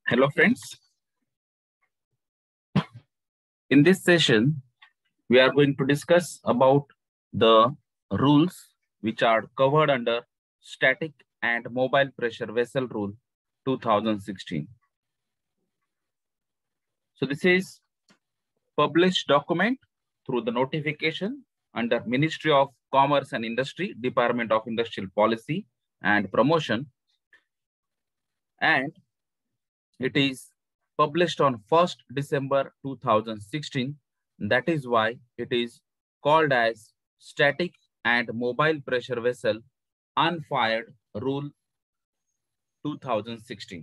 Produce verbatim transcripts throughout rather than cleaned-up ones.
Hello friends, in this session we are going to discuss about the rules which are covered under Static and Mobile Pressure Vessel Rule two thousand sixteen. So this is published document through the notification under Ministry of Commerce and Industry, Department of Industrial Policy and Promotion, and it is published on first December two thousand sixteen. That is why it is called as Static and Mobile Pressure Vessel Unfired Rule two thousand sixteen.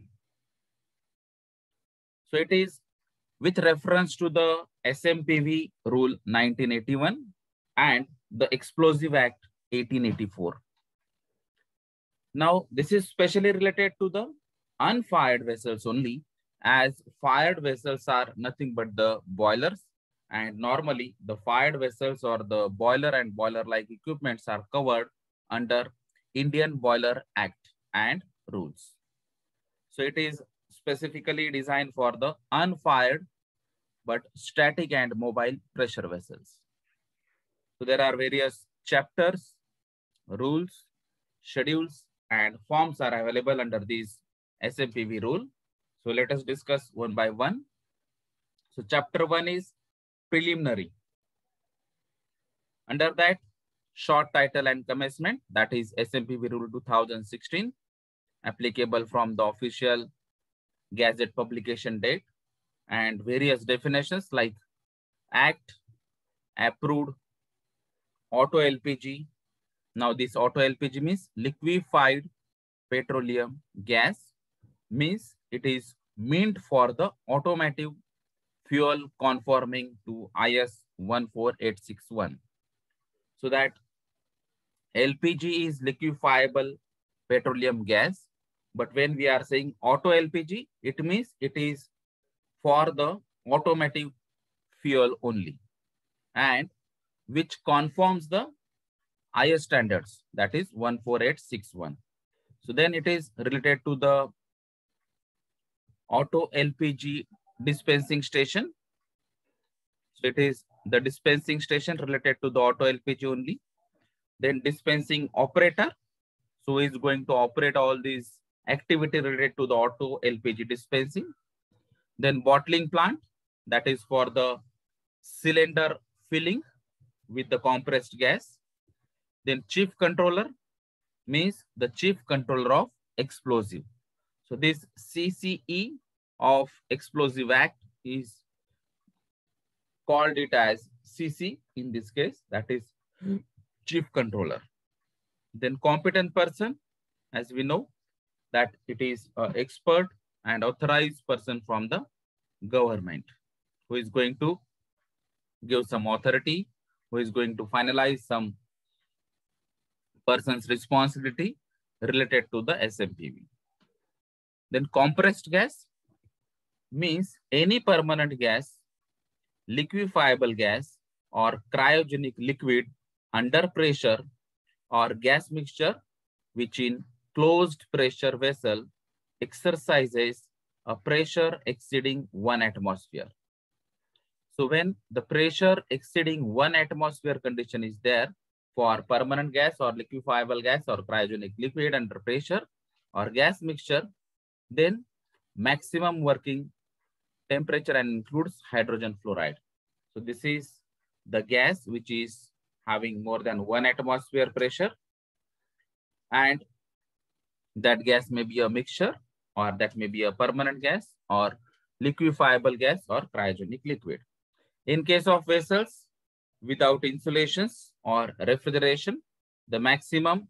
So it is with reference to the S M P V Rule nineteen eighty-one and the Explosive Act eighteen eighty-four. Now, this is specially related to the unfired vessels only, as fired vessels are nothing but the boilers, and normally the fired vessels or the boiler and boiler-like equipments are covered under Indian Boiler Act and rules. So it is specifically designed for the unfired but static and mobile pressure vessels. So there are various chapters, rules, schedules, and forms are available under these S M P V rule. So let us discuss one by one. So chapter one is preliminary. Under that, short title and commencement, that is S M P V rule two thousand sixteen, applicable from the official Gazette publication date, and various definitions like act, approved, auto L P G. Now this auto L P G means liquefied petroleum gas, means it is meant for the automotive fuel conforming to I S one four eight six one. So that L P G is liquefiable petroleum gas, but when we are saying auto L P G, it means it is for the automotive fuel only, and which conforms the I S standards, that is one four eight six one. So then it is related to the auto L P G dispensing station. So it is the dispensing station related to the auto L P G only. Then dispensing operator, so is going to operate all these activity related to the auto L P G dispensing. Then bottling plant, that is for the cylinder filling with the compressed gas. Then chief controller means the chief controller of explosive. So this C C E of Explosive Act is called it as C C in this case, that is chief controller. Then competent person, as we know that it is an expert and authorized person from the government who is going to give some authority, who is going to finalize some person's responsibility related to the S M P V. Then compressed gas means any permanent gas, liquefiable gas, or cryogenic liquid under pressure or gas mixture which in closed pressure vessel exercises a pressure exceeding one atmosphere. So when the pressure exceeding one atmosphere condition is there for permanent gas or liquefiable gas or cryogenic liquid under pressure or gas mixture, then maximum working temperature and includes hydrogen fluoride. So this is the gas which is having more than one atmosphere pressure, and that gas may be a mixture, or that may be a permanent gas or liquefiable gas or cryogenic liquid. In case of vessels without insulations or refrigeration, the maximum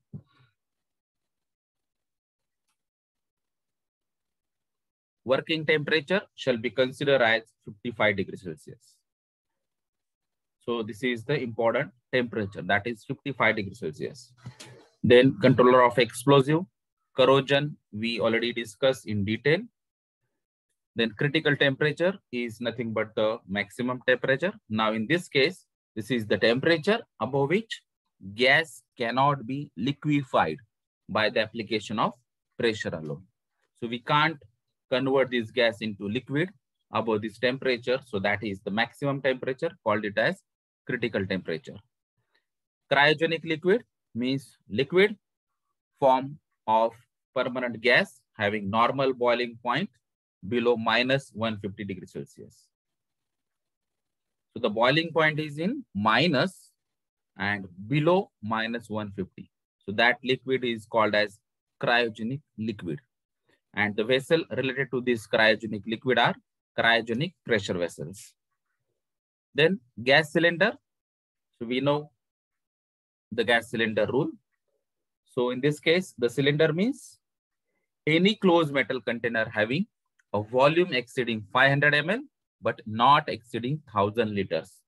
working temperature shall be considered as fifty-five degrees Celsius. So this is the important temperature, that is fifty-five degrees Celsius. Then controller of explosive, corrosion, we already discussed in detail. Then critical temperature is nothing but the maximum temperature. Now in this case, this is the temperature above which gas cannot be liquefied by the application of pressure alone. So we can't convert this gas into liquid above this temperature. So that is the maximum temperature, called it as critical temperature. Cryogenic liquid means liquid form of permanent gas having normal boiling point below minus one hundred fifty degrees Celsius. So the boiling point is in minus and below minus one hundred fifty. So that liquid is called as cryogenic liquid. And the vessel related to this cryogenic liquid are cryogenic pressure vessels. Then gas cylinder. So we know the gas cylinder rule. So in this case, the cylinder means any closed metal container having a volume exceeding five hundred milliliters, but not exceeding one thousand liters.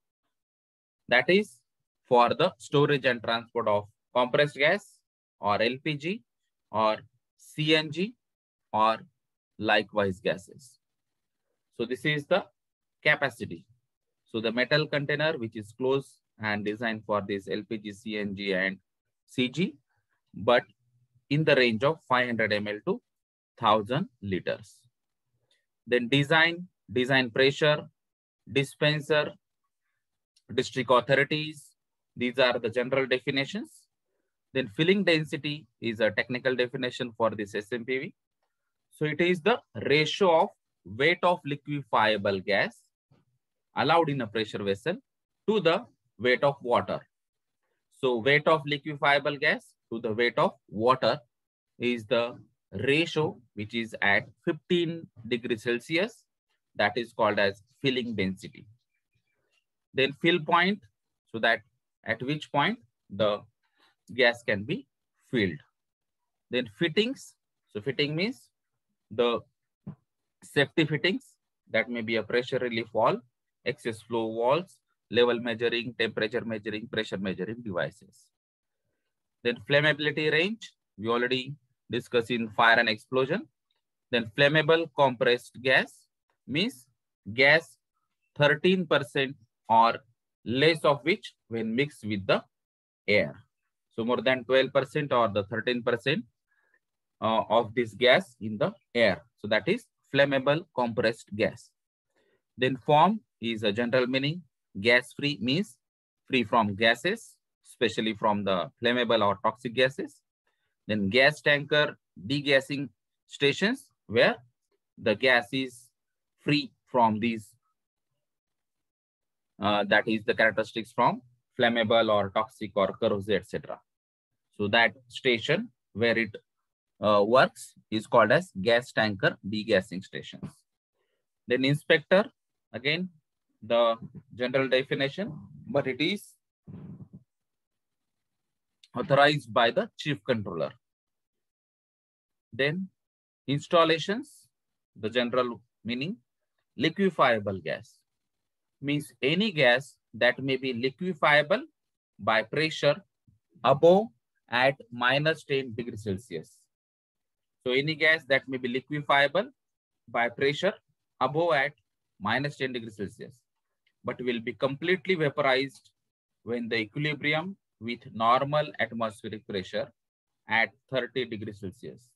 That is for the storage and transport of compressed gas or L P G or C N G or likewise gases. So this is the capacity. So the metal container which is closed and designed for this L P G, C N G and C G, but in the range of five hundred milliliters to one thousand liters. Then design, design pressure, dispenser, district authorities. These are the general definitions. Then filling density is a technical definition for this S M P V. So it is the ratio of weight of liquefiable gas allowed in a pressure vessel to the weight of water. So weight of liquefiable gas to the weight of water is the ratio which is at fifteen degrees Celsius. That is called as filling density. Then fill point, so that at which point the gas can be filled. Then fittings. So fitting means the safety fittings, that may be a pressure relief valve, excess flow valves, level measuring, temperature measuring, pressure measuring devices. Then flammability range, we already discussed in fire and explosion. Then flammable compressed gas means gas thirteen percent or less of which when mixed with the air. So more than twelve percent or the thirteen percent uh, of this gas in the air. So that is flammable compressed gas. Then form is a general meaning. Gas free means free from gases, especially from the flammable or toxic gases. Then gas tanker degassing stations where the gas is free from these, uh, that is the characteristics from flammable or toxic or corrosive, et cetera. So that station where it uh, works is called as gas tanker degassing stations. Then inspector, again, the general definition, but it is authorized by the chief controller. Then installations, the general meaning, liquefiable gas means any gas that may be liquefiable by pressure above at minus ten degrees Celsius. So any gas that may be liquefiable by pressure above at minus ten degrees Celsius, but will be completely vaporized when the equilibrium with normal atmospheric pressure at thirty degrees Celsius.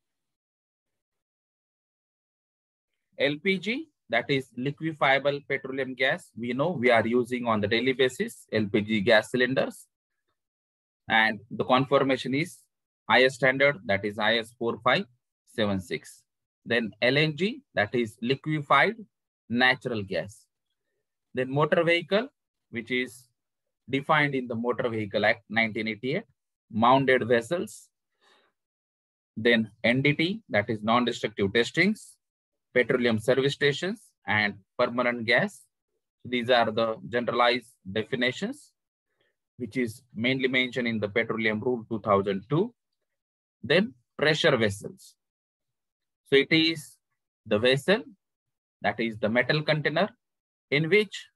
L P G, that is liquefiable petroleum gas, we know we are using on the daily basis, L P G gas cylinders. And the conformation is I S standard, that is I S four five seven six. Then L N G, that is liquefied natural gas. Then motor vehicle, which is defined in the Motor Vehicle Act nineteen eighty-eight, mounted vessels. Then N D T, that is non-destructive testings, petroleum service stations, and permanent gas. These are the generalized definitions, which is mainly mentioned in the Petroleum Rule two thousand two. Then pressure vessels. So it is the vessel, that is the metal container, in which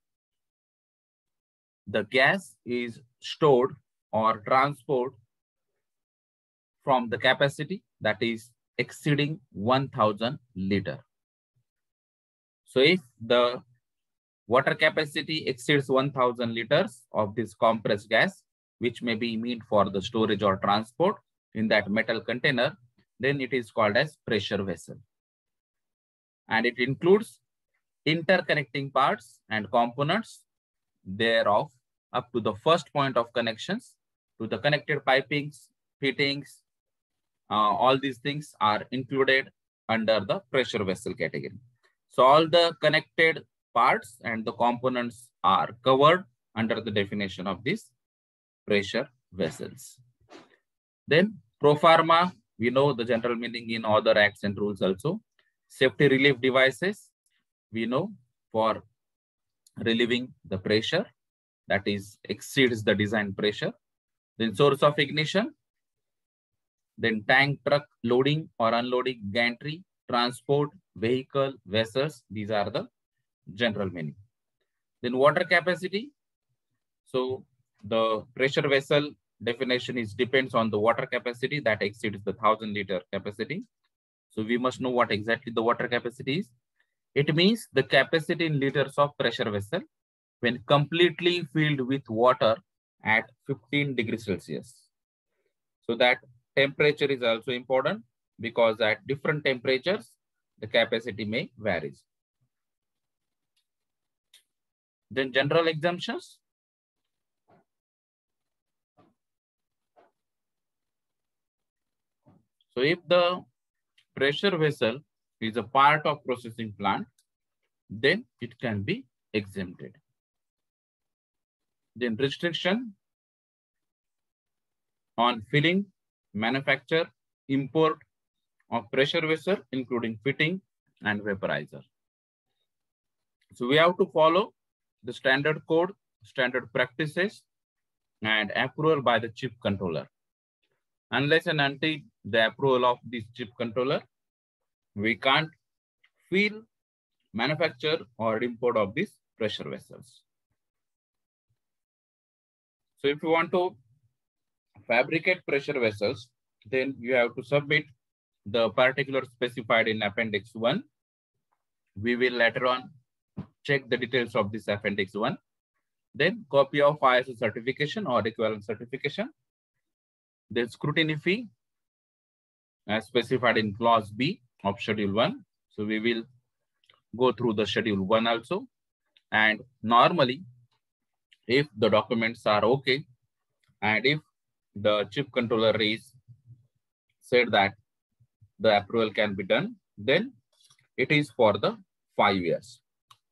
the gas is stored or transported from the capacity that is exceeding one thousand liter. So if the water capacity exceeds one thousand liters of this compressed gas, which may be meant for the storage or transport in that metal container, then it is called as pressure vessel. and it includes interconnecting parts and components thereof up to the first point of connections to the connected pipings, fittings. Uh, all these things are included under the pressure vessel category. So all the connected parts and the components are covered under the definition of these pressure vessels. Then pro forma, we know the general meaning in other acts and rules also. Safety relief devices, we know for relieving the pressure that is exceeds the design pressure. Then source of ignition, then tank, truck, loading or unloading, gantry, transport, vehicle, vessels. These are the general meaning. Then water capacity. So the pressure vessel definition is depends on the water capacity that exceeds the thousand liter capacity. So we must know what exactly the water capacity is. It means the capacity in liters of pressure vessel when completely filled with water at fifteen degrees Celsius. So that temperature is also important because at different temperatures, the capacity may vary. Then general exemptions. So if the pressure vessel is a part of processing plant, then it can be exempted. Then restriction on filling, manufacture, import of pressure vessel, including fitting and vaporizer. So we have to follow the standard code, standard practices, and approval by the chief controller. Unless and until the approval of this chief controller, we can't fill, manufacture, or import of these pressure vessels. So if you want to fabricate pressure vessels, then you have to submit the particulars specified in Appendix one. We will later on check the details of this Appendix one. Then copy of I S O certification or equivalent certification. Then scrutiny fee as specified in Clause B of Schedule one. So we will go through the Schedule one also. And normally, if the documents are okay, and if the chief controller is said that the approval can be done, then it is for the five years.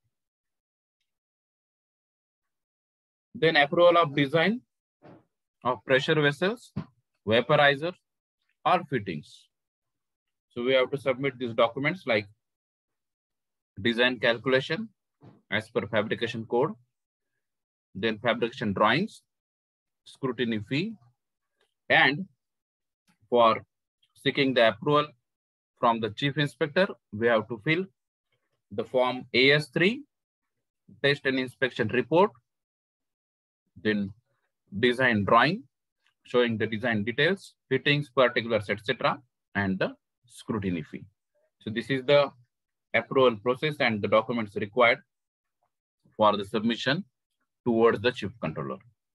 Then approval of design of pressure vessels, vaporizer, or fittings. So we have to submit these documents like design calculation as per fabrication code, then fabrication drawings, scrutiny fee, and for seeking the approval from the chief inspector, we have to fill the form A S three, test and inspection report, then design drawing showing the design details, fittings, particulars, et cetera, and the scrutiny fee. So this is the approval process and the documents required for the submission towards the chief controller.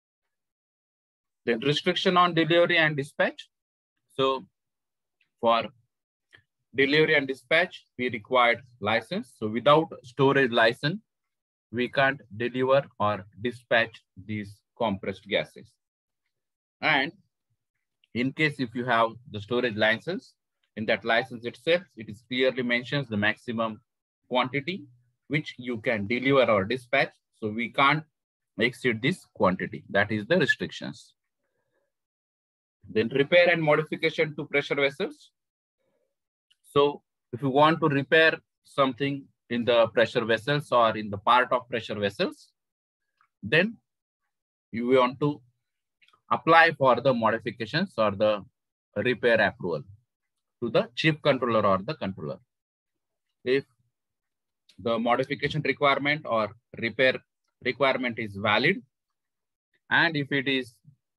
Then restriction on delivery and dispatch. So for delivery and dispatch, we required license. So without storage license, we can't deliver or dispatch these compressed gases. And in case if you have the storage license, in that license itself, it is clearly mentions the maximum quantity which you can deliver or dispatch. So we can't exceed this quantity. That is the restrictions. Then repair and modification to pressure vessels. So if you want to repair something in the pressure vessels or in the part of pressure vessels, then you want to apply for the modifications or the repair approval to the chief controller or the controller. If the modification requirement or repair requirement is valid, and if it is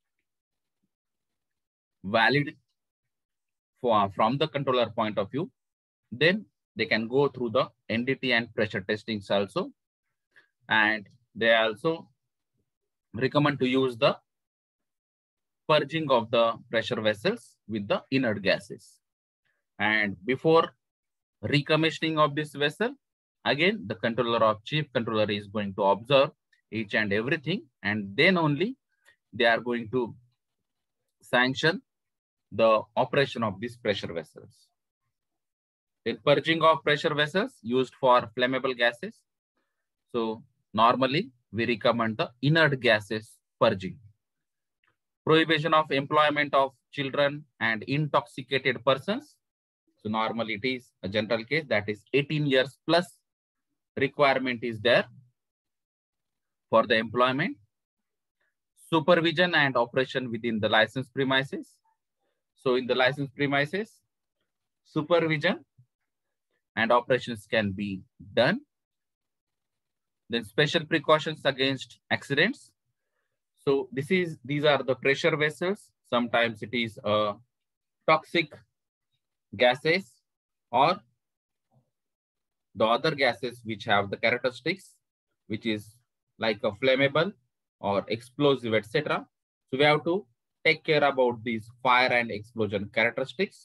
valid for, from the controller point of view, then they can go through the N D T and pressure testings also. And they also recommend to use the purging of the pressure vessels with the inert gases. And before recommissioning of this vessel, again, the controller of chief controller is going to observe each and everything, and then only they are going to sanction the operation of these pressure vessels. Then purging of pressure vessels used for flammable gases. So normally we recommend the inert gases purging. Prohibition of employment of children and intoxicated persons. So normally it is a general case, that is eighteen years plus requirement is there for the employment. Supervision and operation within the licensed premises. So in the licensed premises, supervision and operations can be done. Then special precautions against accidents. So this is these are the pressure vessels. Sometimes it is uh, toxic gases or the other gases which have the characteristics, which is like a flammable or explosive, et cetera. So we have to take care about these fire and explosion characteristics.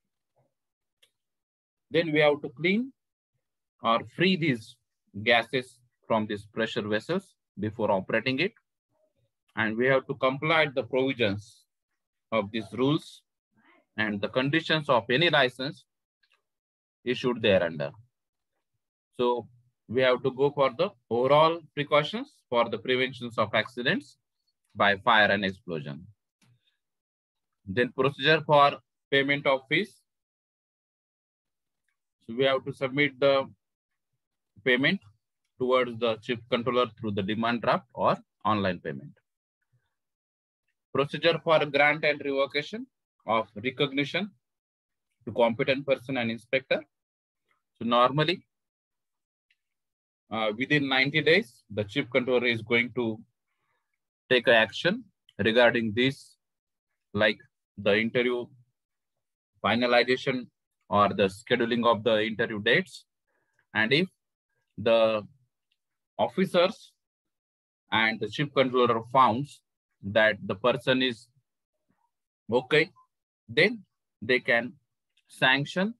Then we have to clean or free these gases from these pressure vessels before operating it. And we have to comply with the provisions of these rules and the conditions of any license issued thereunder. So we have to go for the overall precautions for the preventions of accidents by fire and explosion. Then procedure for payment of fees. So we have to submit the payment towards the chief controller through the demand draft or online payment. Procedure for grant and revocation of recognition to competent person and inspector. So normally, uh, within ninety days, the chief controller is going to take action regarding this, like the interview finalization or the scheduling of the interview dates. And if the officers and the chief controller found that the person is okay, then they can sanction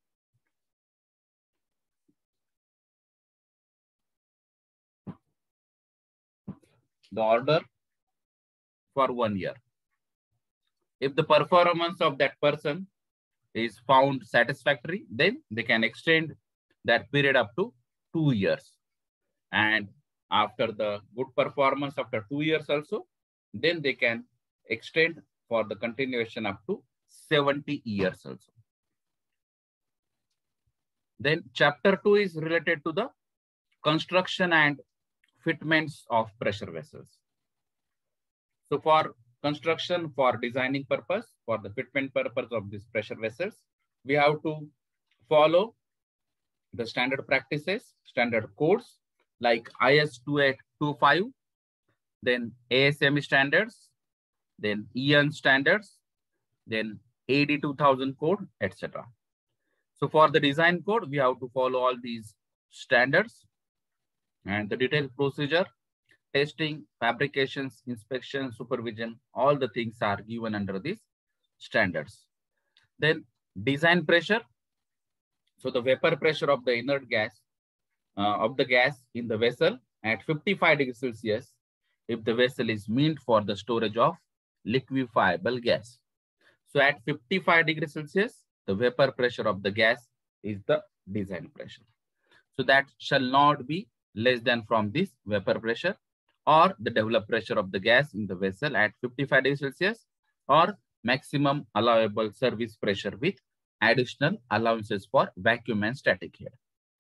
the order for one year. If the performance of that person is found satisfactory, then they can extend that period up to two years. And after the good performance after two years also, then they can extend for the continuation up to seventy years also. Then chapter two is related to the construction and fitments of pressure vessels. So for construction, for designing purpose, for the fitment purpose of these pressure vessels, we have to follow the standard practices, standard codes like I S two eight two five, then A S M E standards, then E N standards, then A D two thousand code, et cetera. So for the design code, we have to follow all these standards and the detailed procedure, testing, fabrications, inspection, supervision, all the things are given under these standards. Then design pressure. So the vapor pressure of the inert gas, uh, of the gas in the vessel at fifty-five degrees Celsius, if the vessel is meant for the storage of liquefiable gas. So at fifty-five degrees Celsius, the vapor pressure of the gas is the design pressure. So that shall not be less than from this vapor pressure or the developed pressure of the gas in the vessel at fifty-five degrees Celsius or maximum allowable service pressure with additional allowances for vacuum and static head.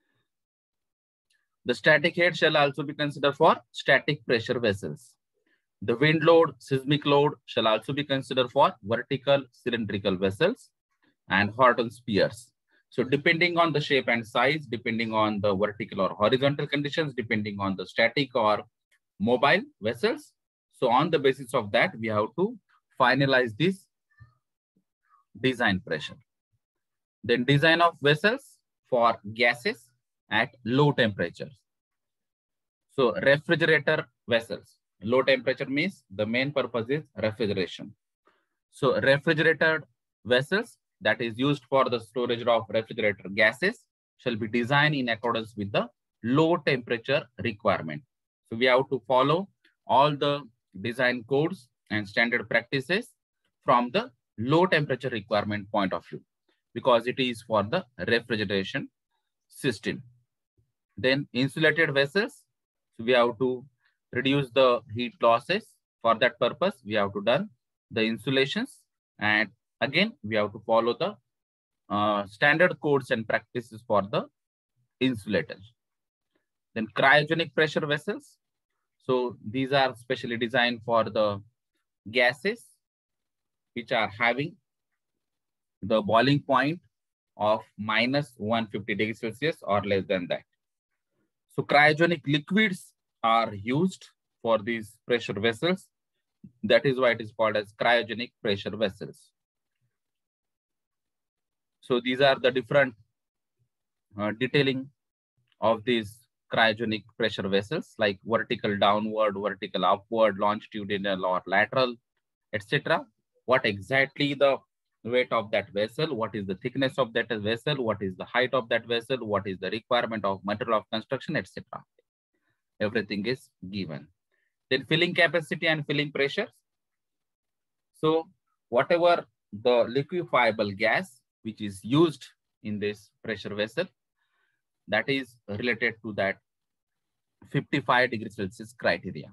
The static head shall also be considered for static pressure vessels. The wind load, seismic load shall also be considered for vertical cylindrical vessels and Horton spheres. So depending on the shape and size, depending on the vertical or horizontal conditions, depending on the static or mobile vessels. So on the basis of that, we have to finalize this design pressure. Then design of vessels for gases at low temperatures. So refrigerator vessels. Low temperature means the main purpose is refrigeration. So refrigerated vessels that is used for the storage of refrigerator gases shall be designed in accordance with the low temperature requirement. So we have to follow all the design codes and standard practices from the low temperature requirement point of view, because it is for the refrigeration system. Then insulated vessels, so we have to reduce the heat losses. For that purpose, we have to done the insulations, and again we have to follow the uh, standard codes and practices for the insulators. Then cryogenic pressure vessels, so these are specially designed for the gases which are having the boiling point of minus one hundred fifty degrees Celsius or less than that. So cryogenic liquids are used for these pressure vessels. That is why it is called as cryogenic pressure vessels. So these are the different uh, detailing of these cryogenic pressure vessels, like vertical downward, vertical upward, longitudinal or lateral, et cetera. What exactly the weight of that vessel, what is the thickness of that vessel, what is the height of that vessel, what is the requirement of material of construction, et cetera. Everything is given. Then filling capacity and filling pressure. So whatever the liquefiable gas which is used in this pressure vessel, that is related to that fifty-five degrees Celsius criteria.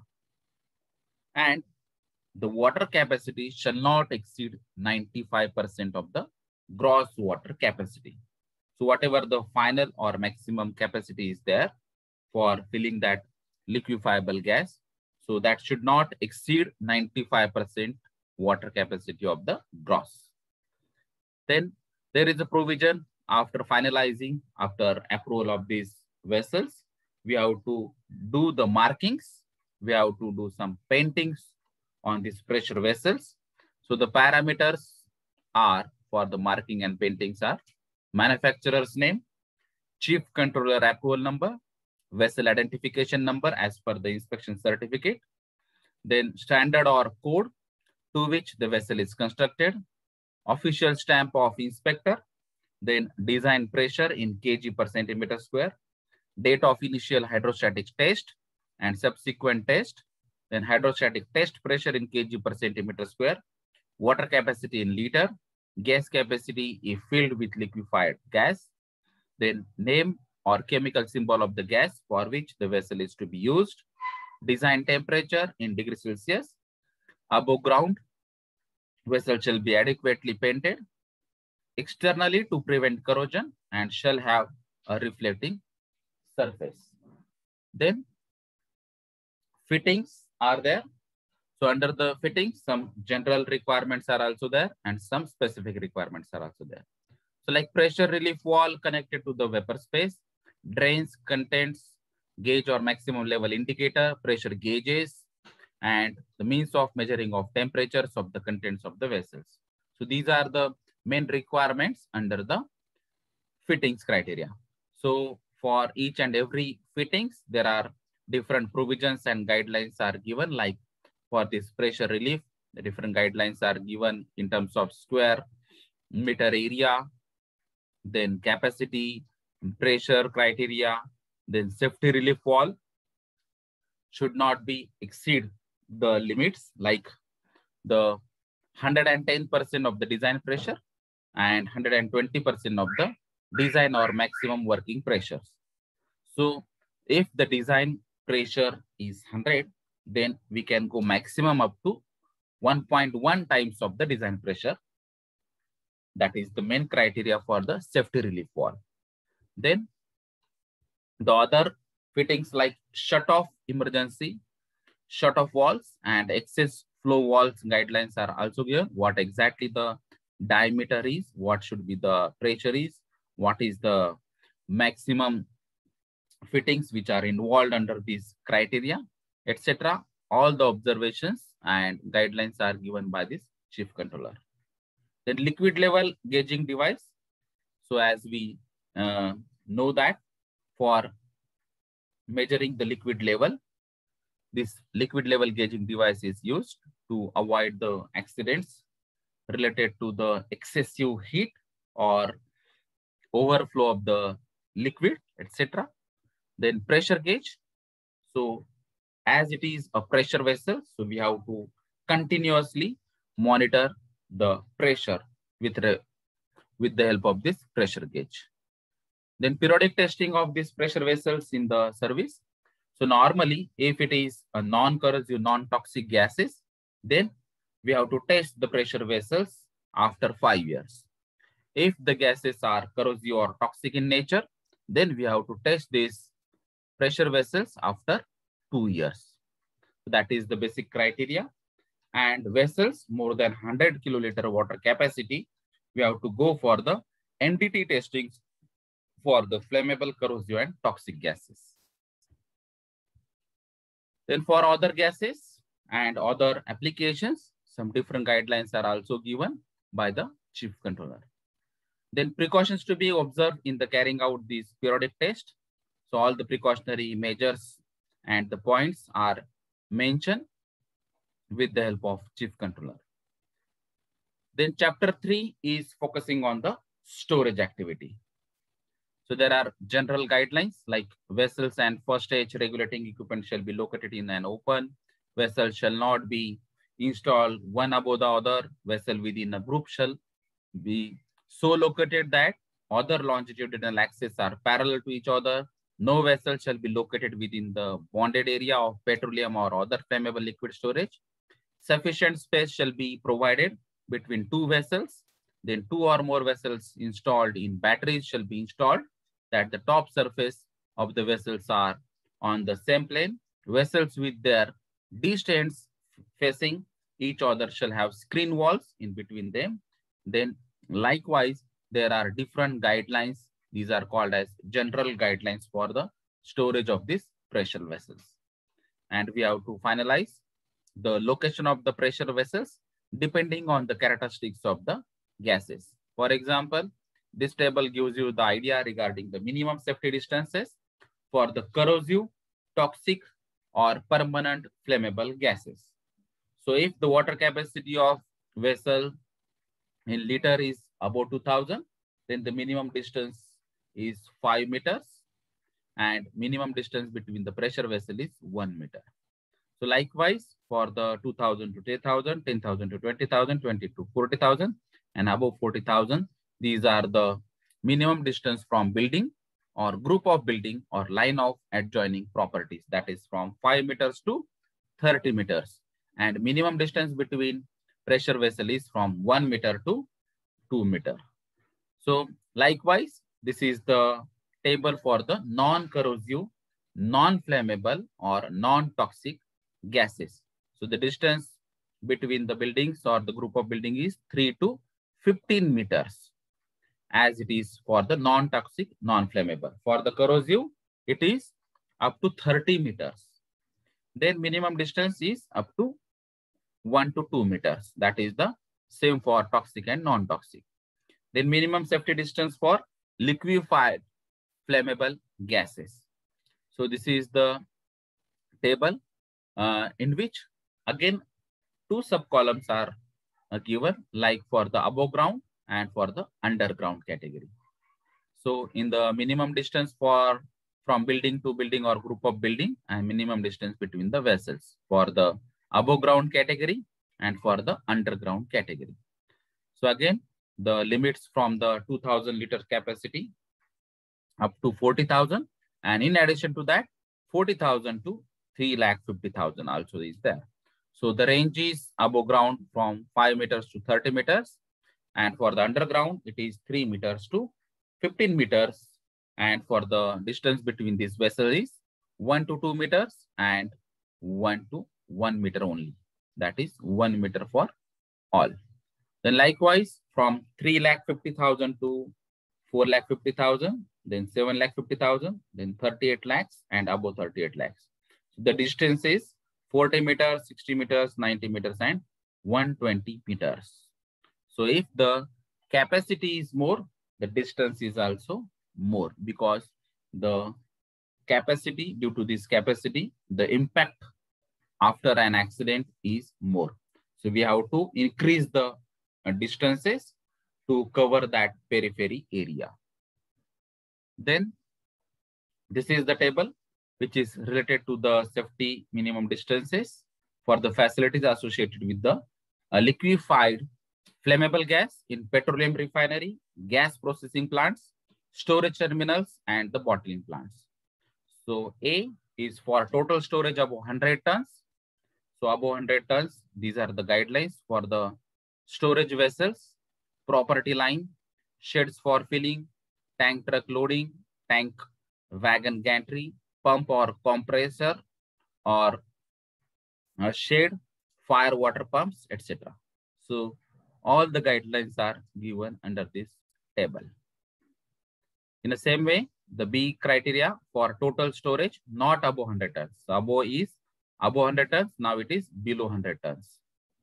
And the water capacity shall not exceed ninety-five percent of the gross water capacity. So whatever the final or maximum capacity is there for filling that liquefiable gas, so that should not exceed ninety-five percent water capacity of the gross. Then there is a provision after finalizing, after approval of these vessels, we have to do the markings, we have to do some paintings on these pressure vessels. So the parameters are for the marking and paintings are manufacturer's name, chief controller approval number, vessel identification number as per the inspection certificate, then standard or code to which the vessel is constructed, official stamp of inspector, then design pressure in kg per centimeter square, date of initial hydrostatic test and subsequent test, then hydrostatic test pressure in kg per centimeter square, water capacity in liter, gas capacity if filled with liquefied gas, then name or chemical symbol of the gas for which the vessel is to be used, design temperature in degrees Celsius, above ground, vessel shall be adequately painted externally to prevent corrosion and shall have a reflecting surface. Then fittings are there. So under the fittings, some general requirements are also there and some specific requirements are also there. So like pressure relief wall connected to the vapor space, drains, contents, gauge or maximum level indicator, pressure gauges, and the means of measuring of temperatures of the contents of the vessels. So these are the main requirements under the fittings criteria. So for each and every fittings, there are different provisions and guidelines are given. Like for this pressure relief, the different guidelines are given in terms of square meter area, then capacity, pressure criteria, then safety relief wall should not be exceed the limits, like the one hundred ten percent of the design pressure and one hundred twenty percent of the design or maximum working pressures. So if the design pressure is one hundred, then we can go maximum up to one point one times of the design pressure. That is the main criteria for the safety relief wall. Then the other fittings like shut-off emergency, shut-off walls and excess flow walls guidelines are also given. What exactly the diameter is, what should be the pressure is, what is the maximum fittings which are involved under these criteria, et cetera. All the observations and guidelines are given by this chief controller. Then liquid level gauging device. So as we uh, know that for measuring the liquid level, this liquid level gauging device is used to avoid the accidents related to the excessive heat or overflow of the liquid, et cetera. Then pressure gauge. So as it is a pressure vessel, so we have to continuously monitor the pressure with, with the help of this pressure gauge. Then periodic testing of these pressure vessels in the service. So normally, if it is a non-corrosive, non-toxic gases, then we have to test the pressure vessels after five years. If the gases are corrosive or toxic in nature, then we have to test these pressure vessels after two years. So that is the basic criteria. And vessels more than one hundred kiloliter water capacity, we have to go for the N D T testing for the flammable, corrosive, and toxic gases. Then for other gases and other applications, some different guidelines are also given by the chief controller. Then precautions to be observed in the carrying out this periodic test. So all the precautionary measures and the points are mentioned with the help of chief controller. Then chapter three is focusing on the storage activity. So there are general guidelines like vessels and first stage regulating equipment shall be located in an open. Vessel shall not be installed one above the other. Vessel within a group shall be so located that other longitudinal axes are parallel to each other. No vessel shall be located within the bonded area of petroleum or other flammable liquid storage. Sufficient space shall be provided between two vessels. Then two or more vessels installed in batteries shall be installed, that the top surface of the vessels are on the same plane. Vessels with their distance facing each other shall have screen walls in between them. Then likewise, there are different guidelines. These are called as general guidelines for the storage of these pressure vessels. And we have to finalize the location of the pressure vessels depending on the characteristics of the gases. For example, this table gives you the idea regarding the minimum safety distances for the corrosive, toxic, or permanent flammable gases. So if the water capacity of vessel in liter is about two thousand, then the minimum distance is five meters and minimum distance between the pressure vessel is one meter. So likewise, for the two thousand to ten thousand, ten thousand to twenty thousand, twenty to forty thousand, and above forty thousand, these are the minimum distance from building or group of building or line of adjoining properties. That is from five meters to thirty meters. And minimum distance between pressure vessel is from one meter to two meter. So likewise, this is the table for the non-corrosive, non-flammable, or non-toxic gases. So the distance between the buildings or the group of building is three to fifteen meters, as it is for the non-toxic, non-flammable. For the corrosive, it is up to thirty meters. Then minimum distance is up to one to two meters. That is the same for toxic and non-toxic. Then minimum safety distance for liquefied flammable gases. So this is the table uh, in which again two sub-columns are uh, given, like for the above ground and for the underground category. So in the minimum distance for from building to building or group of building, and minimum distance between the vessels for the above ground category and for the underground category. So again, the limits from the two thousand liter capacity up to forty thousand, and in addition to that, forty thousand to three lakh fifty thousand also is there. So the range is above ground from five meters to thirty meters, and for the underground, it is three meters to fifteen meters, and for the distance between these vessels is one to two meters and one to one meter only. That is one meter for all. Then likewise, from three lakh fifty thousand to four lakh fifty thousand, then seven lakh fifty thousand, then thirty-eight lakhs, and above thirty-eight lakhs. So the distance is forty meters, sixty meters, ninety meters, and one hundred twenty meters. So if the capacity is more, the distance is also more, because the capacity, due to this capacity, the impact after an accident is more. So we have to increase the distances to cover that periphery area. Then This is the table which is related to the safety minimum distances for the facilities associated with the uh, liquefied flammable gas in petroleum refinery, gas processing plants, storage terminals, and the bottling plants. So A is for total storage above one hundred tons. So above one hundred tons, these are the guidelines for the storage vessels, property line, sheds for filling, tank truck loading, tank wagon gantry, pump or compressor, or a shed, fire water pumps, et cetera. So all the guidelines are given under this table. In the same way, the B criteria for total storage, not above one hundred tons. So above is above one hundred tons, now it is below one hundred tons.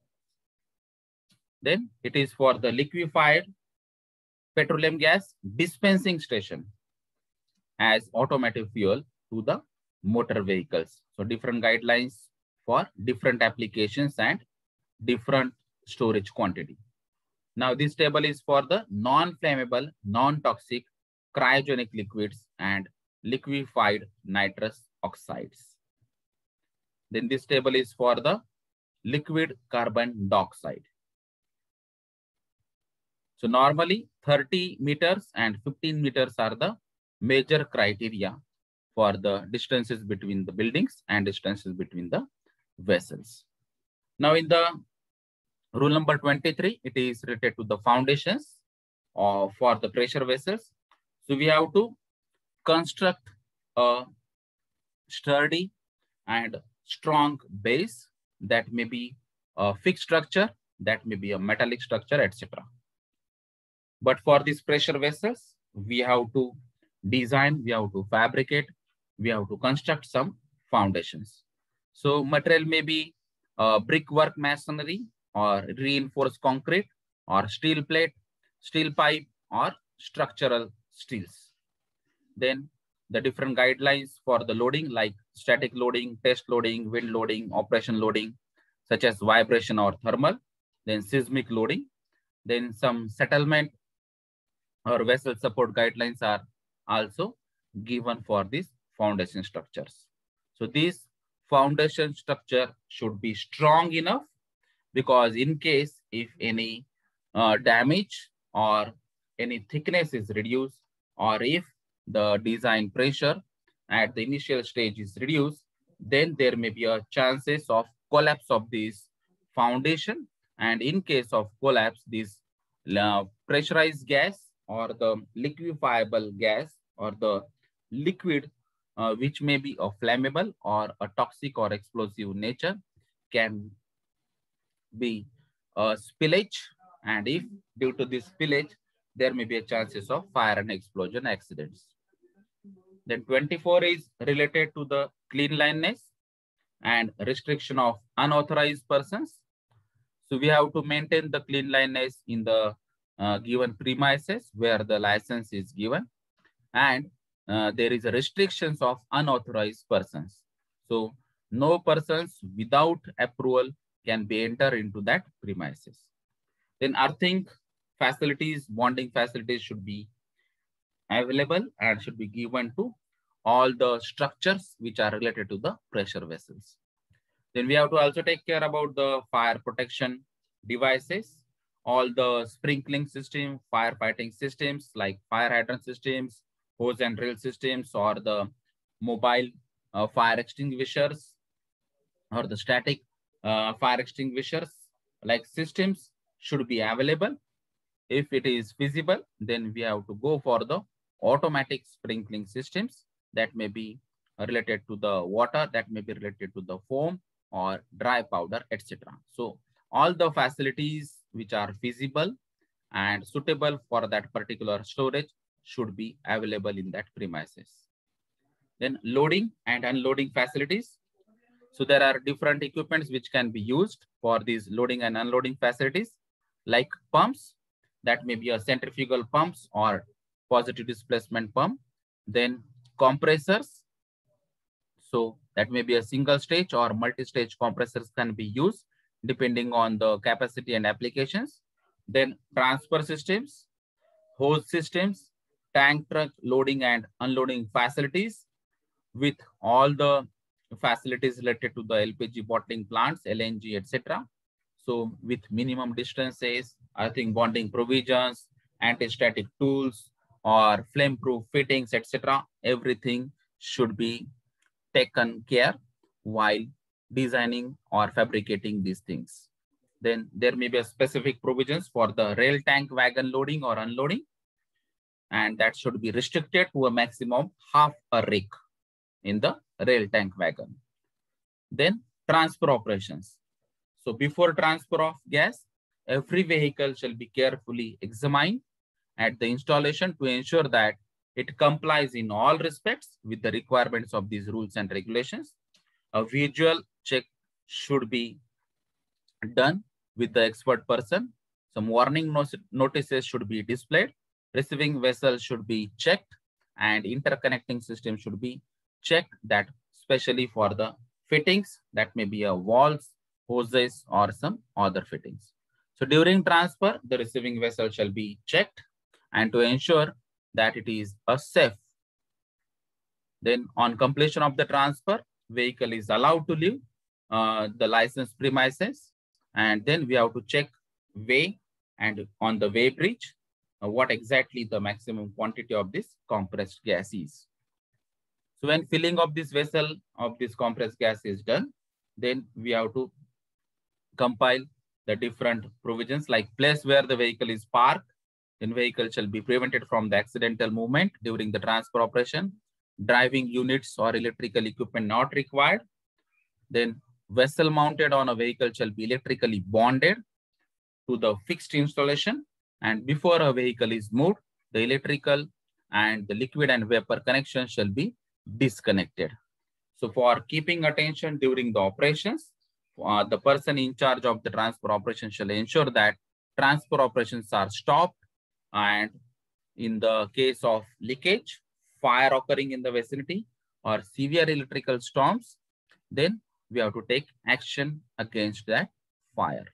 Then it is for the liquefied petroleum gas dispensing station as automotive fuel to the motor vehicles. So different guidelines for different applications and different storage quantity. Now this table is for the non-flammable, non-toxic cryogenic liquids and liquefied nitrous oxides. Then this table is for the liquid carbon dioxide. So normally thirty meters and fifteen meters are the major criteria for the distances between the buildings and distances between the vessels. Now in the rule number twenty-three, it is related to the foundations uh, for the pressure vessels. So we have to construct a sturdy and strong base that may be a fixed structure, that may be a metallic structure, et cetera. But for these pressure vessels, we have to design, we have to fabricate, we have to construct some foundations. So material may be uh, brickwork masonry or reinforced concrete or steel plate, steel pipe or structural steels. Then the different guidelines for the loading like static loading, test loading, wind loading, operation loading, such as vibration or thermal, then seismic loading, then some settlement or vessel support guidelines are also given for these foundation structures. So this foundation structure should be strong enough because in case if any uh, damage or any thickness is reduced, or if the design pressure at the initial stage is reduced, then there may be a chances of collapse of this foundation. And in case of collapse, this uh, pressurized gas or the liquefiable gas or the liquid uh, which may be a flammable or a toxic or explosive nature can be a spillage, and if due to this spillage there may be a chances of fire and explosion accidents. Then twenty-four is related to the cleanliness and restriction of unauthorized persons. So we have to maintain the cleanliness in the uh, given premises where the license is given, and uh, there is a restrictions of unauthorized persons. So no persons without approval can be enter into that premises. Then earthing facilities, bonding facilities should be available and should be given to all the structures which are related to the pressure vessels. Then we have to also take care about the fire protection devices, all the sprinkling system, firefighting systems like fire hydrant systems, hose and drill systems, or the mobile uh, fire extinguishers or the static uh, fire extinguishers like systems should be available. If it is feasible, then we have to go for the automatic sprinkling systems that may be related to the water, that may be related to the foam or dry powder, et cetera. So all the facilities which are feasible and suitable for that particular storage should be available in that premises. Then loading and unloading facilities. So there are different equipments which can be used for these loading and unloading facilities, like pumps, that may be a centrifugal pumps or positive displacement pump. Then compressors, so that may be a single stage or multi-stage compressors can be used depending on the capacity and applications. Then transfer systems, hose systems, tank truck loading and unloading facilities, with all the facilities related to the L P G bottling plants, L N G, et cetera. So with minimum distances, I think bonding provisions, anti-static tools, or flame-proof fittings, et cetera. Everything should be taken care while designing or fabricating these things. Then there may be a specific provisions for the rail tank wagon loading or unloading, and that should be restricted to a maximum half a rake in the rail tank wagon. Then transfer operations. So before transfer of gas, every vehicle shall be carefully examined at the installation to ensure that it complies in all respects with the requirements of these rules and regulations. A visual check should be done with the expert person. Some warning notices should be displayed. Receiving vessel should be checked, and interconnecting system should be checked, that especially for the fittings, that may be a walls, hoses, or some other fittings. So during transfer, the receiving vessel shall be checked, and to ensure that it is a safe. Then on completion of the transfer, vehicle is allowed to leave uh, the licensed premises, and then we have to check weigh, and on the weigh bridge, uh, what exactly the maximum quantity of this compressed gas is. So when filling of this vessel of this compressed gas is done, then we have to compile the different provisions, like place where the vehicle is parked. Then vehicle shall be prevented from the accidental movement during the transfer operation. Driving units or electrical equipment not required. Then vessel mounted on a vehicle shall be electrically bonded to the fixed installation. And before a vehicle is moved, the electrical and the liquid and vapor connection shall be disconnected. So for keeping attention during the operations, uh, the person in charge of the transfer operation shall ensure that transfer operations are stopped, and in the case of leakage, fire occurring in the vicinity, or severe electrical storms, then we have to take action against that fire.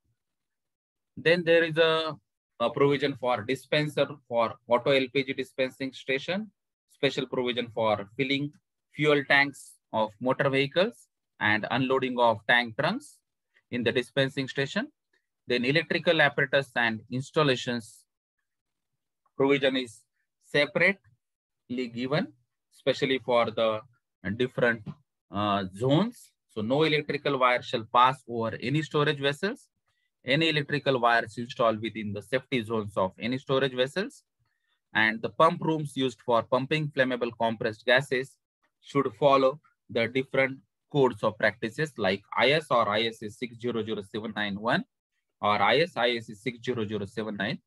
Then there is a, a provision for dispenser for auto L P G dispensing station, special provision for filling fuel tanks of motor vehicles and unloading of tank trunks in the dispensing station. Then electrical apparatus and installations provision is separately given, especially for the different uh, zones. So no electrical wire shall pass over any storage vessels. Any electrical wires installed within the safety zones of any storage vessels. And the pump rooms used for pumping flammable compressed gases should follow the different codes of practices, like I S or I S A six zero zero seven nine one or I S I S A six zero zero seven nine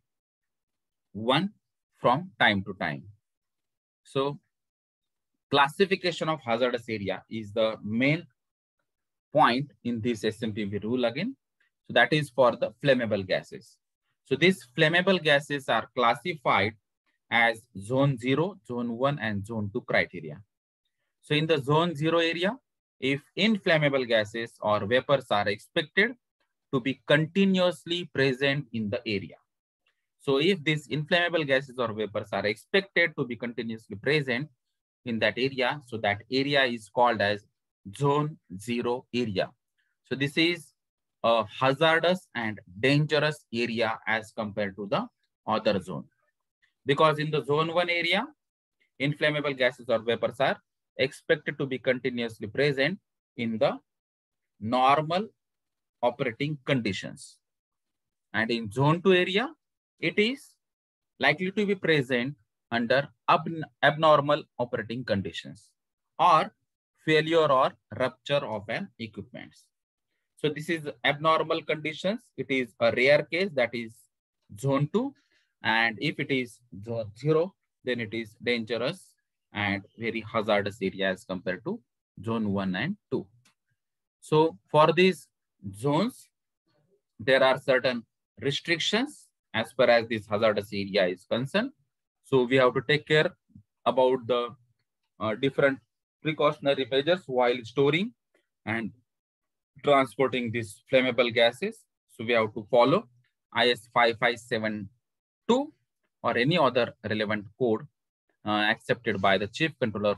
one from time to time. So classification of hazardous area is the main point in this S M P V rule again. So that is for the flammable gases. So these flammable gases are classified as zone zero, zone one, and zone two criteria. So in the zone zero area, if inflammable gases or vapors are expected to be continuously present in the area. So if these inflammable gases or vapors are expected to be continuously present in that area, so that area is called as zone zero area. So this is a hazardous and dangerous area as compared to the other zone. Because in the zone one area, inflammable gases or vapors are expected to be continuously present in the normal operating conditions. And in zone two area, it is likely to be present under ab abnormal operating conditions or failure or rupture of an equipment. So this is abnormal conditions. It is a rare case, that is zone two. And if it is zone zero, then it is dangerous and very hazardous area as compared to zone one and two. So for these zones, there are certain restrictions as far as this hazardous area is concerned. So we have to take care about the uh, different precautionary measures while storing and transporting these flammable gases. So we have to follow I S five five seven two or any other relevant code uh, accepted by the Chief Controller for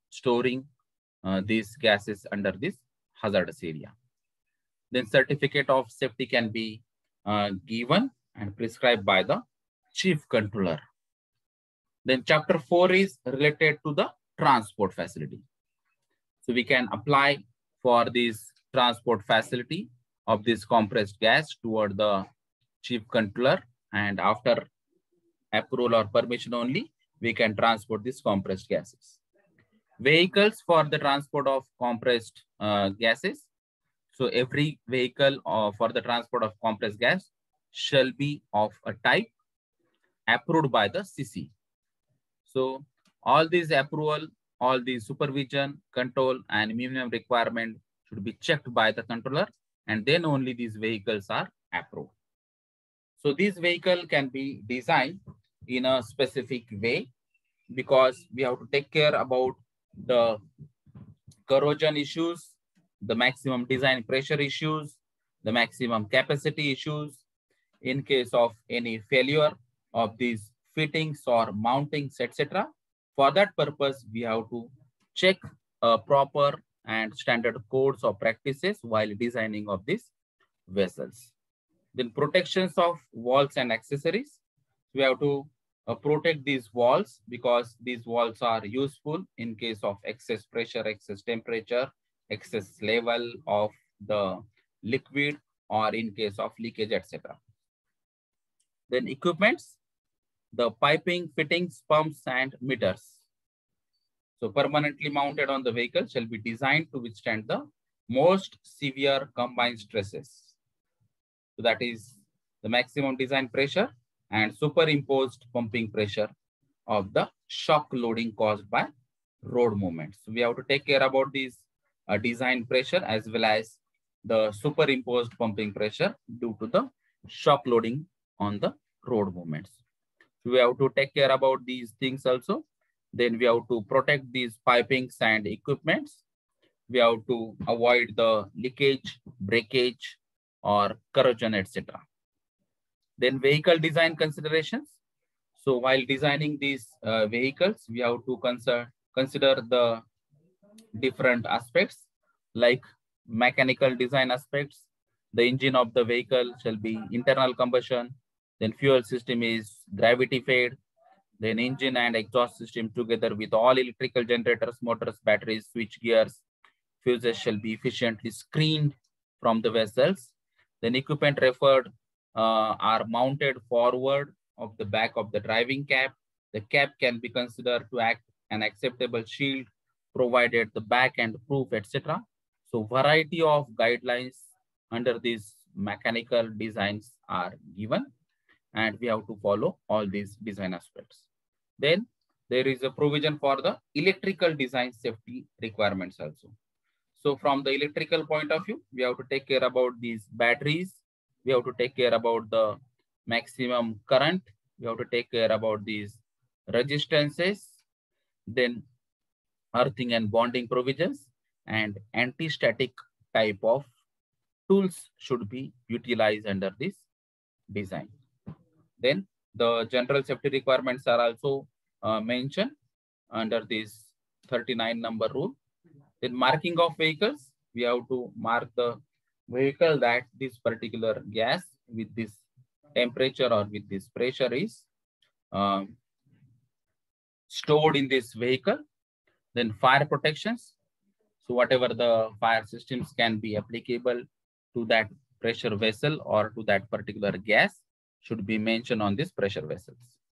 storing uh, these gases under this hazardous area. Then certificate of safety can be uh, given and prescribed by the chief controller. Then chapter four is related to the transport facility. So we can apply for this transport facility of this compressed gas toward the chief controller, and after approval or permission only, we can transport these compressed gases. Vehicles for the transport of compressed uh, gases. So every vehicle uh, for the transport of compressed gas shall be of a type approved by the C C. So all these approval, all the supervision, control, and minimum requirement should be checked by the controller, and then only these vehicles are approved. So this vehicle can be designed in a specific way because we have to take care about the corrosion issues, the maximum design pressure issues, the maximum capacity issues. In case of any failure of these fittings or mountings, et cetera. For that purpose, we have to check uh, proper and standard codes or practices while designing of these vessels. Then protections of walls and accessories. We have to uh, protect these walls because these walls are useful in case of excess pressure, excess temperature, excess level of the liquid, or in case of leakage, et cetera. Then equipments, the piping, fittings, pumps, and meters. So permanently mounted on the vehicle shall be designed to withstand the most severe combined stresses. So that is the maximum design pressure and superimposed pumping pressure of the shock loading caused by road movement. So we have to take care about these uh, design pressure as well as the superimposed pumping pressure due to the shock loading on the road movements. So we have to take care about these things also. Then we have to protect these pipings and equipments. We have to avoid the leakage, breakage, or corrosion, et cetera. Then vehicle design considerations. So while designing these uh, vehicles, we have to consider, consider the different aspects like mechanical design aspects. The engine of the vehicle shall be internal combustion. Then fuel system is gravity fed. Then engine and exhaust system together with all electrical generators, motors, batteries, switch gears, fuses shall be efficiently screened from the vessels. Then equipment referred uh, are mounted forward of the back of the driving cab. The cab can be considered to act an acceptable shield provided the back and proof, et cetera. So variety of guidelines under these mechanical designs are given, and we have to follow all these design aspects. Then there is a provision for the electrical design safety requirements also. So from the electrical point of view, we have to take care about these batteries. We have to take care about the maximum current. We have to take care about these resistances, then earthing and bonding provisions, and anti-static type of tools should be utilized under this design. Then the general safety requirements are also uh, mentioned under this thirty-nine number rule. Then marking of vehicles, we have to mark the vehicle that this particular gas with this temperature or with this pressure is um, stored in this vehicle. Then fire protections. So whatever the fire systems can be applicable to that pressure vessel or to that particular gas should be mentioned on these pressure vessels.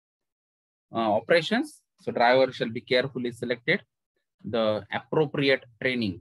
Uh, operations. So driver shall be carefully selected. The appropriate training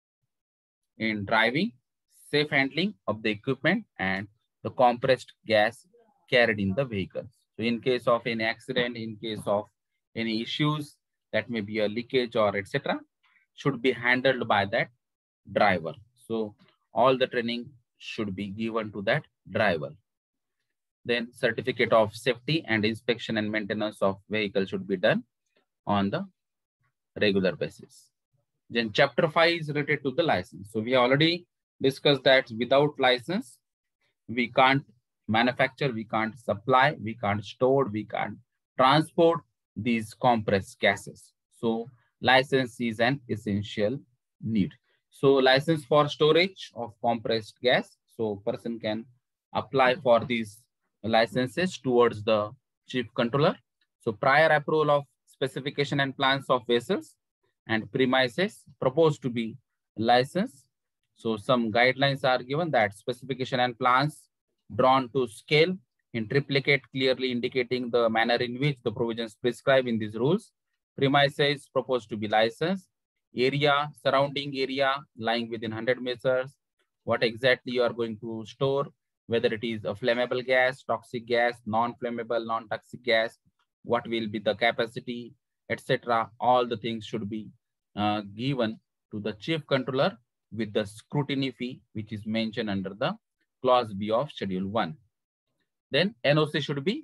in driving, safe handling of the equipment, and the compressed gas carried in the vehicle. So in case of any accident, in case of any issues, that may be a leakage or et cetera, should be handled by that driver. So all the training should be given to that driver. Then certificate of safety and inspection and maintenance of vehicle should be done on the regular basis. Then chapter five is related to the license. So we already discussed that without license, we can't manufacture, we can't supply, we can't store, we can't transport these compressed gases. So license is an essential need. So license for storage of compressed gas. So person can apply for these licenses towards the chief controller. So prior approval of specification and plans of vessels and premises proposed to be licensed. So some guidelines are given that specification and plans drawn to scale in triplicate, clearly indicating the manner in which the provisions prescribed in these rules. Premises proposed to be licensed. Area, surrounding area lying within one hundred meters. What exactly you are going to store, whether it is a flammable gas, toxic gas, non-flammable, non-toxic gas, what will be the capacity, et cetera. All the things should be uh, given to the chief controller with the scrutiny fee, which is mentioned under the clause B of schedule one. Then N O C should be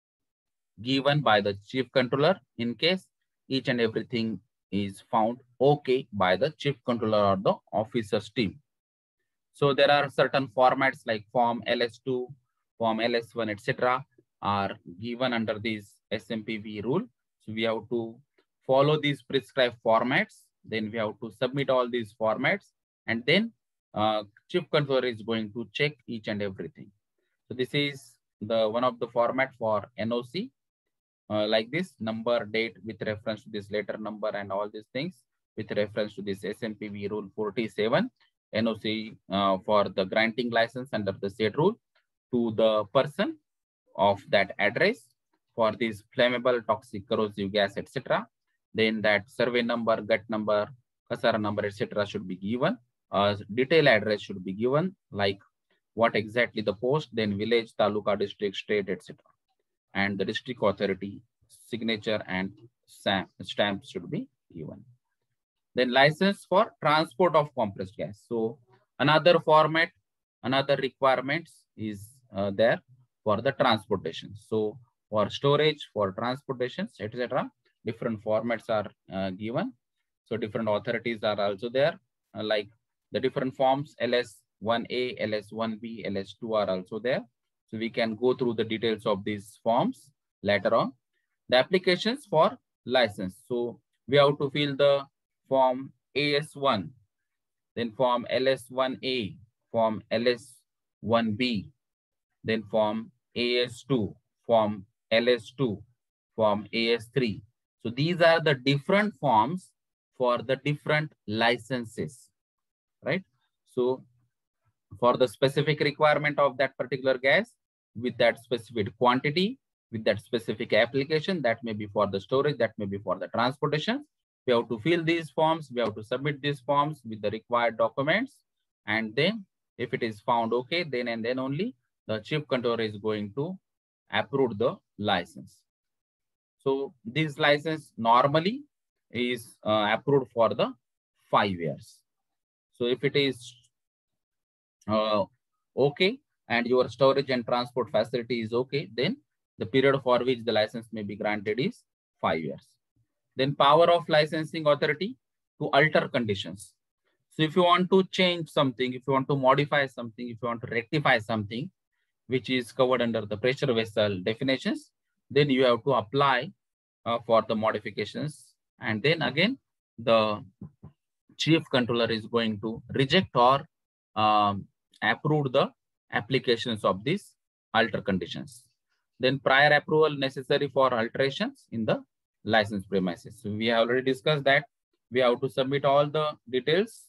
given by the chief controller in case each and everything is found okay by the chief controller or the officer's team. So there are certain formats like form L S two, form L S one, et cetera are given under this S M P V rule. So we have to follow these prescribed formats. Then we have to submit all these formats, and then uh, chief controller is going to check each and everything. So this is the one of the format for N O C. Uh, like this, number, date with reference to this letter number and all these things with reference to this S M P V rule forty-seven, N O C uh, for the granting license under the said rule to the person of that address for this flammable, toxic, corrosive gas, et cetera. Then that survey number, gut number, Kasara number, et cetera should be given. Uh, detailed address should be given, like what exactly the post, then village, taluka, district, state, et cetera. And the district authority signature and stamp should be given. Then license for transport of compressed gas. So another format, another requirements is uh, there for the transportation. So for storage, for transportations, et cetera, different formats are uh, given. So different authorities are also there, uh, like the different forms L S one A, L S one B, L S two are also there. So we can go through the details of these forms later on. The applications for license. So we have to fill the form A S one, then form L S one A, form L S one B, then form A S two, form L S two, form A S three. So these are the different forms for the different licenses, right? So for the specific requirement of that particular gas, with that specific quantity, with that specific application, that may be for the storage, that may be for the transportation. We have to fill these forms, we have to submit these forms with the required documents. And then if it is found okay, then and then only the chief controller is going to approve the license. So this license normally is uh, approved for the five years. So if it is uh, okay, and your storage and transport facility is okay, then the period for which the license may be granted is five years. Then power of licensing authority to alter conditions. So if you want to change something, if you want to modify something, if you want to rectify something, which is covered under the pressure vessel definitions, then you have to apply uh, for the modifications. And then again, the chief controller is going to reject or um, approve the applications of these alter conditions. Then prior approval necessary for alterations in the license premises. So we have already discussed that we have to submit all the details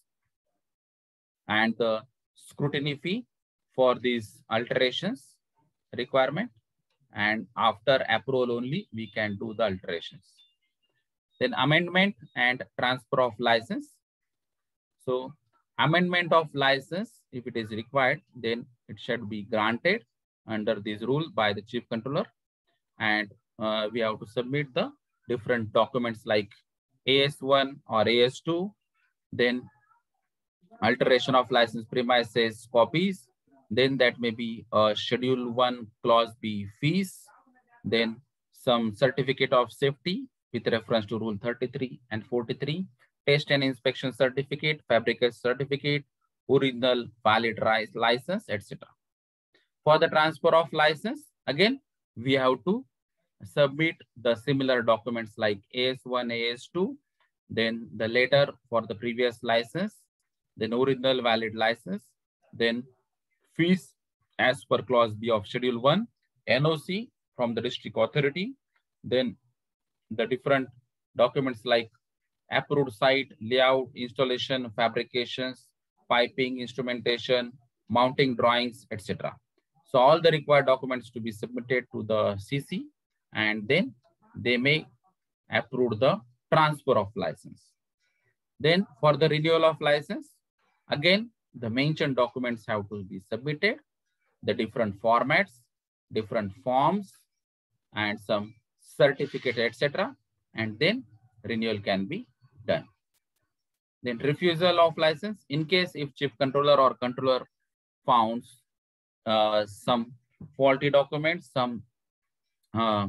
and the scrutiny fee for these alterations requirement, and after approval only we can do the alterations. Then amendment and transfer of license. So amendment of license, if it is required, then it should be granted under this rule by the chief controller, and uh, we have to submit the different documents like A S one or A S two, then alteration of license premises copies, then that may be uh, schedule one clause B fees, then some certificate of safety with reference to rule thirty-three and forty-three, test and inspection certificate, fabrication certificate, original valid license, et cetera. For the transfer of license, again, we have to submit the similar documents like A S one, A S two, then the letter for the previous license, then original valid license, then fees as per clause B of schedule one, N O C from the district authority, then the different documents like approved site, layout, installation, fabrications, piping, instrumentation, mounting drawings, et cetera. So all the required documents to be submitted to the C C, and then they may approve the transfer of license. Then for the renewal of license, again, the mentioned documents have to be submitted, the different formats, different forms, and some certificate, et cetera. And then renewal can be done. Then refusal of license, in case if chief controller or controller founds uh, some faulty documents, some uh,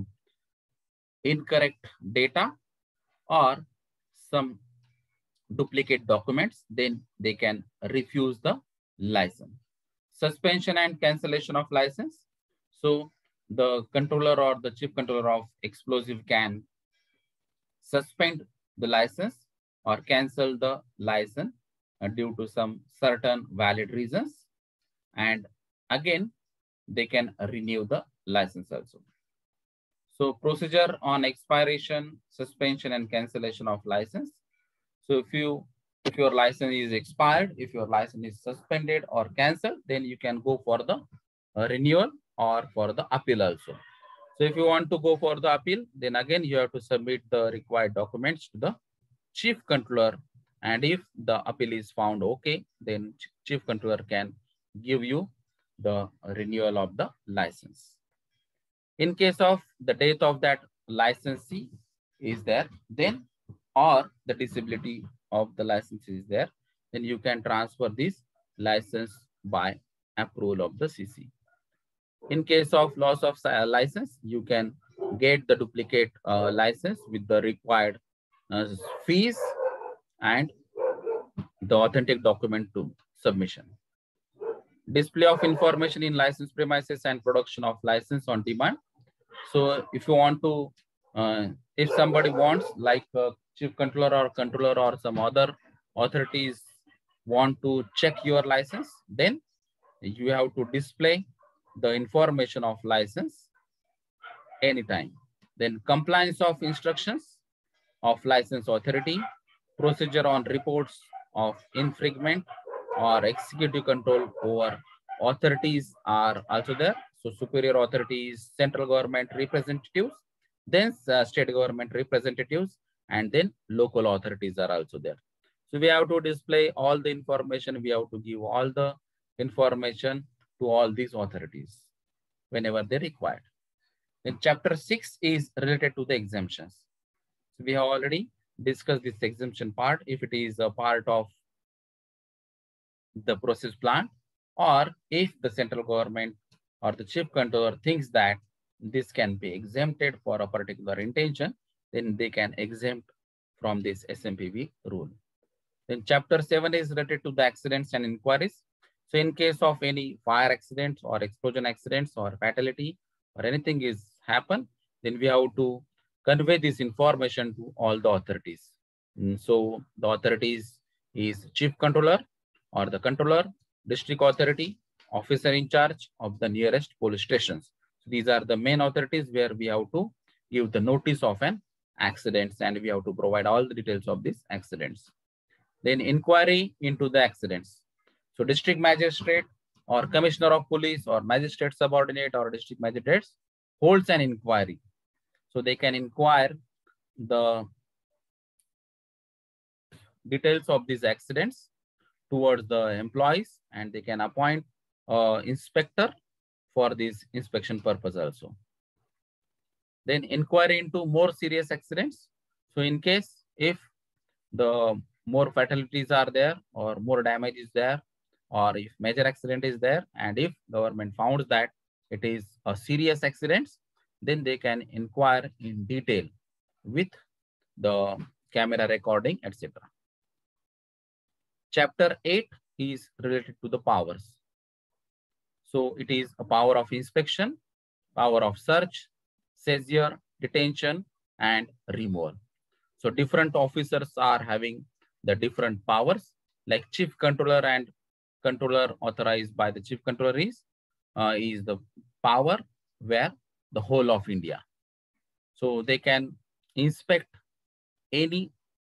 incorrect data, or some duplicate documents, then they can refuse the license. Suspension and cancellation of license. So the controller or the chief controller of explosive can suspend the license or cancel the license uh, due to some certain valid reasons. And again, they can renew the license also. So procedure on expiration, suspension, and cancellation of license. So if you if your license is expired, if your license is suspended or cancelled, then you can go for the uh, renewal or for the appeal also. So if you want to go for the appeal, then again you have to submit the required documents to the chief controller. And if the appeal is found okay, then chief controller can give you the renewal of the license. In case of the death of that licensee is there, then or the disability of the license is there, then you can transfer this license by approval of the C C. In case of loss of license, you can get the duplicate uh, license with the required uh, fees and the authentic document to submission. Display of information in license premises and production of license on demand. So if you want to, uh, if somebody wants, like uh, chief controller or controller or some other authorities want to check your license, then you have to display the information of license anytime. Then compliance of instructions of license authority, procedure on reports of infringement or executive control over authorities are also there. So superior authorities, central government representatives, then uh, state government representatives, and then local authorities are also there. So we have to display all the information. We have to give all the information to all these authorities whenever they required. Then chapter six is related to the exemptions. So we have already discussed this exemption part. If it is a part of the process plant, or if the central government or the chief controller thinks that this can be exempted for a particular intention, then they can exempt from this S M P V rule. Then chapter seven is related to the accidents and inquiries. So in case of any fire accidents or explosion accidents or fatality or anything is happen, then we have to convey this information to all the authorities. And so the authorities is chief controller or the controller, district authority, officer in charge of the nearest police stations. So these are the main authorities where we have to give the notice of an accidents, and we have to provide all the details of these accidents. Then inquiry into the accidents. So district magistrate or commissioner of police or magistrate subordinate or district magistrates holds an inquiry. So they can inquire the details of these accidents towards the employees, and they can appoint uh, inspector for this inspection purpose also. Then inquiry into more serious accidents. So in case if the more fatalities are there or more damage is there, or if major accident is there, and if government found that it is a serious accident, then they can inquire in detail with the camera recording, et cetera. Chapter eight is related to the powers. So it is a power of inspection, power of search, seizure, detention, and removal. So different officers are having the different powers, like chief controller and controller authorized by the chief controller is, uh, is the power where the whole of India. So they can inspect any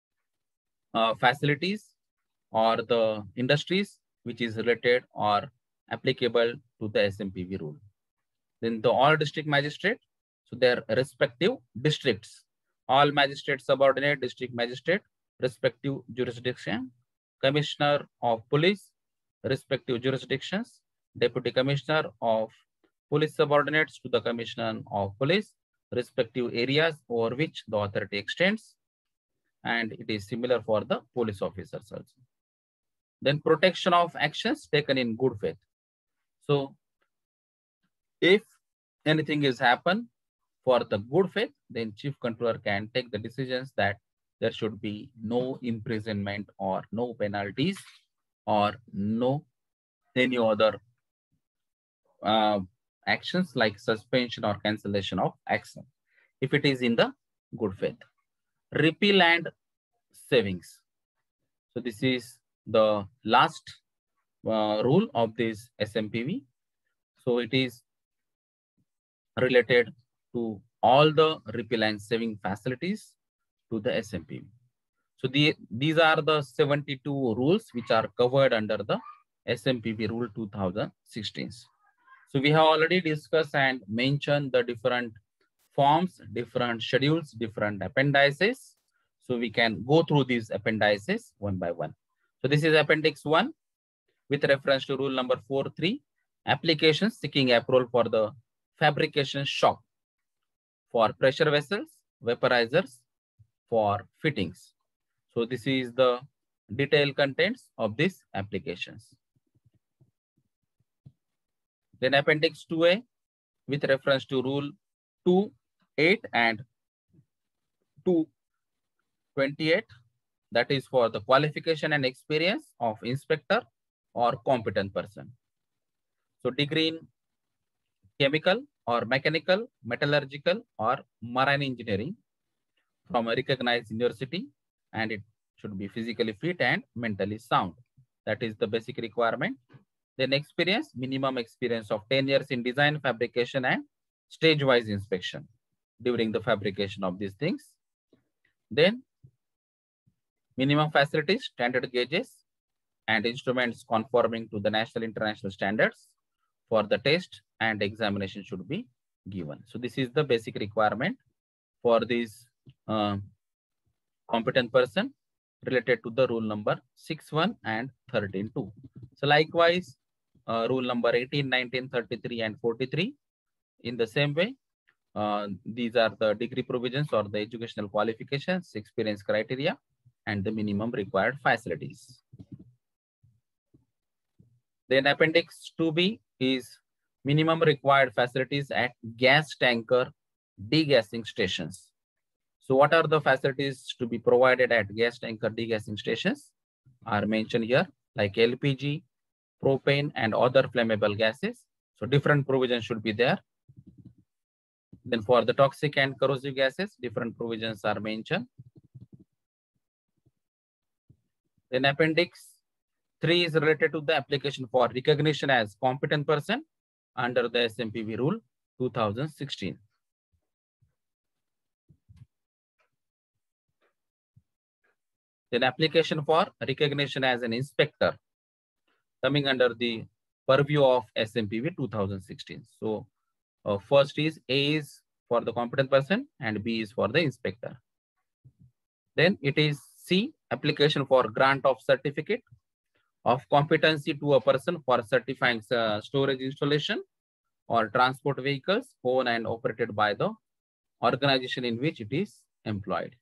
uh, facilities or the industries which is related or applicable to the S M P V rule. Then the all district magistrate, so their respective districts, all magistrate subordinate district magistrate, respective jurisdiction, commissioner of police, respective jurisdictions, deputy commissioner of police subordinates to the commissioner of police, respective areas over which the authority extends, and it is similar for the police officers also. Then protection of actions taken in good faith. So if anything is happen for the good faith, then chief controller can take the decisions that there should be no imprisonment or no penalties or no any other uh, actions like suspension or cancellation of action if it is in the good faith. Repeal and savings. So this is the last uh, rule of this S M P V. So it is related to all the repeal and saving facilities to the S M P V. So the, these are the seventy-two rules which are covered under the S M P V rule two thousand sixteen. So we have already discussed and mentioned the different forms, different schedules, different appendices. So we can go through these appendices one by one. So this is appendix one with reference to rule number four three, applications seeking approval for the fabrication shop for pressure vessels, vaporizers, for fittings. So this is the detailed contents of these applications. Then appendix two A with reference to rule two eight and two twenty-eight, that is for the qualification and experience of inspector or competent person. So degree in chemical or mechanical, metallurgical or marine engineering from a recognized university, and it should be physically fit and mentally sound. That is the basic requirement. Then experience, minimum experience of ten years in design, fabrication and stage-wise inspection during the fabrication of these things. Then minimum facilities, standard gauges and instruments conforming to the national international standards for the test and examination should be given. So this is the basic requirement for this uh, competent person related to the rule number six one and thirteen two. So likewise, uh, rule number eighteen, nineteen, thirty-three and forty-three. In the same way, uh, these are the degree provisions or the educational qualifications, experience criteria, and the minimum required facilities. Then appendix two B is minimum required facilities at gas tanker degassing stations. So what are the facilities to be provided at gas tanker degassing stations are mentioned here, like L P G, propane and other flammable gases. So different provisions should be there. Then for the toxic and corrosive gases, different provisions are mentioned. Then appendix three is related to the application for recognition as competent person under the S M P V rule two thousand sixteen. Then application for recognition as an inspector coming under the purview of S M P V two thousand sixteen. So uh, first is A is for the competent person and B is for the inspector. Then it is C, application for grant of certificate of competency to a person for certifying uh, storage installation or transport vehicles owned and operated by the organization in which it is employed.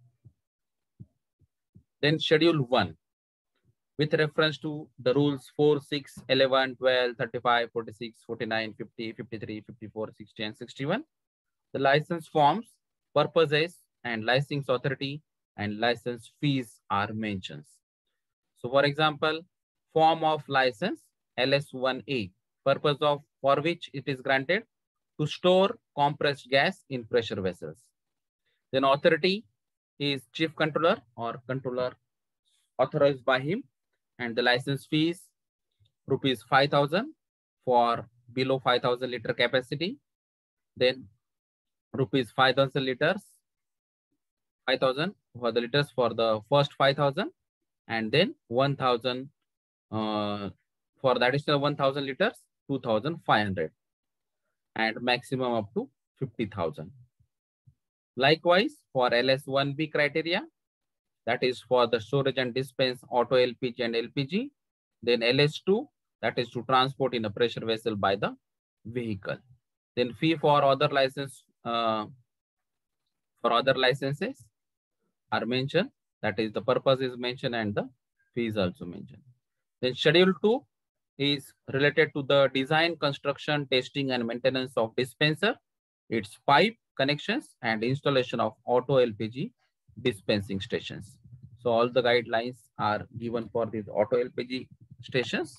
Then schedule one with reference to the rules four, six, eleven, twelve, thirty-five, forty-six, forty-nine, fifty, fifty-three, fifty-four, sixty and sixty-one. The license forms, purposes and license authority and license fees are mentioned. So for example, form of license L S one A, purpose of for which it is granted to store compressed gas in pressure vessels. Then authority is chief controller or controller authorized by him, and the license fees rupees five thousand for below five thousand liter capacity, then rupees five thousand liters, five thousand for the liters for the first five thousand, and then one thousand uh, for the additional one thousand liters, two thousand five hundred, and maximum up to fifty thousand. Likewise, for L S one B criteria, that is for the storage and dispense auto L P G and L P G. Then L S two, that is to transport in a pressure vessel by the vehicle. Then fee for other license, uh, for other licenses are mentioned. That is the purpose is mentioned and the fee is also mentioned. Then schedule two is related to the design, construction, testing, and maintenance of dispenser, its pipe connections, and installation of auto L P G dispensing stations. So all the guidelines are given for these auto L P G stations.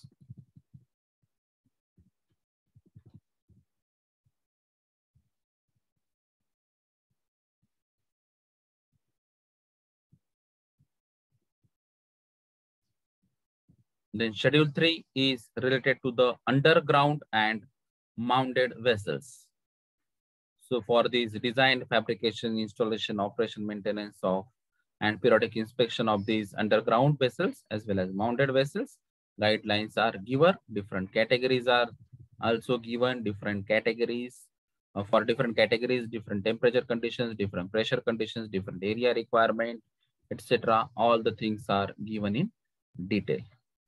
Then schedule three is related to the underground and mounted vessels. So for these design, fabrication, installation, operation, maintenance of, and periodic inspection of these underground vessels as well as mounted vessels, guidelines are given. Different categories are also given. Different categories uh, for different categories, different temperature conditions, different pressure conditions, different area requirement, et cetera. All the things are given in detail.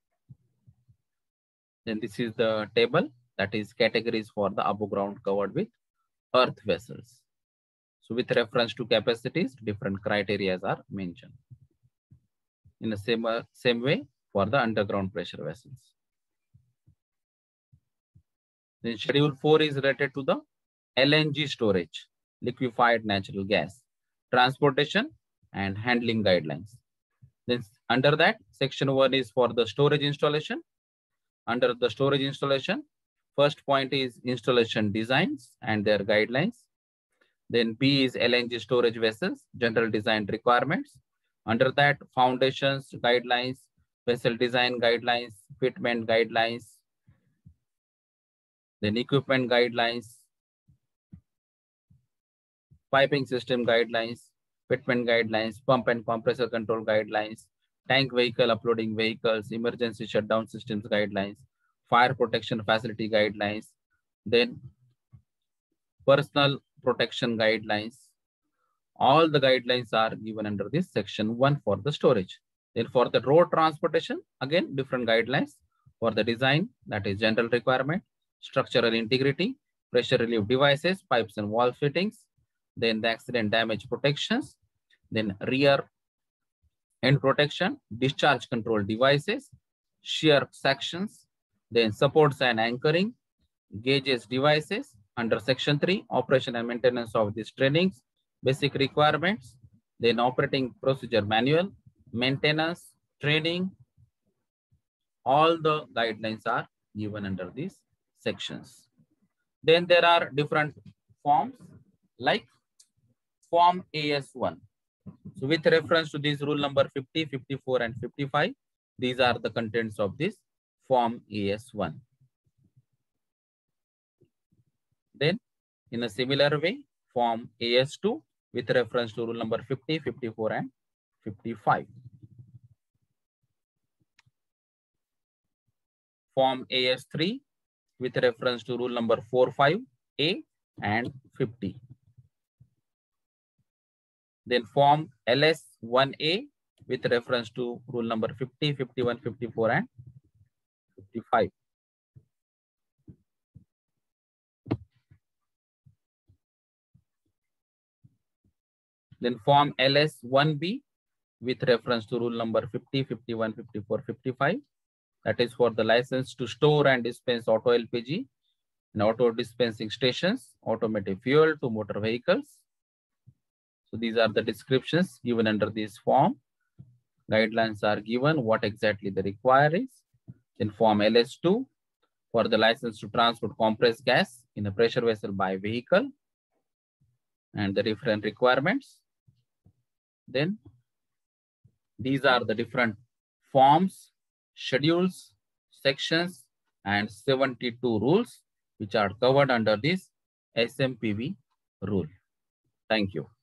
Then this is the table, that is categories for the above ground covered with earth vessels. So with reference to capacities, different criteria are mentioned. In the same, uh, same way for the underground pressure vessels. Then schedule four is related to the L N G storage, liquefied natural gas, transportation and handling guidelines. Then under that, section one is for the storage installation. Under the storage installation, first point is installation designs and their guidelines. Then B is L N G storage vessels, general design requirements. Under that, foundations, guidelines, vessel design guidelines, fitment guidelines, then equipment guidelines, piping system guidelines, fitment guidelines, pump and compressor control guidelines, tank vehicle uploading vehicles, emergency shutdown systems guidelines, fire protection facility guidelines, then personal protection guidelines. All the guidelines are given under this section one for the storage. Then for the road transportation, again, different guidelines for the design, that is general requirement, structural integrity, pressure relief devices, pipes and wall fittings, then the accident damage protections, then rear end protection, discharge control devices, shear sections, then supports and anchoring, gauges devices. Under section three, operation and maintenance of these trainings, basic requirements, then operating procedure manual, maintenance, training, all the guidelines are given under these sections. Then there are different forms like form A S one. So with reference to this rule number fifty, fifty-four and fifty-five, these are the contents of this form A S one. Then in a similar way, form A S two with reference to rule number fifty, fifty-four and fifty-five. Form A S three with reference to rule number forty-five A and fifty. Then form L S one A with reference to rule number fifty, fifty-one, fifty-four and fifty-five. Then form L S one B with reference to rule number fifty, fifty-one, fifty-four, fifty-five. That is for the license to store and dispense auto L P G and auto dispensing stations, automatic fuel to motor vehicles. So these are the descriptions given under this form. Guidelines are given, what exactly the require is. Then form L S two for the license to transport compressed gas in a pressure vessel by vehicle and the different requirements. Then these are the different forms, schedules, sections, and seventy-two rules which are covered under this S M P V rule. Thank you.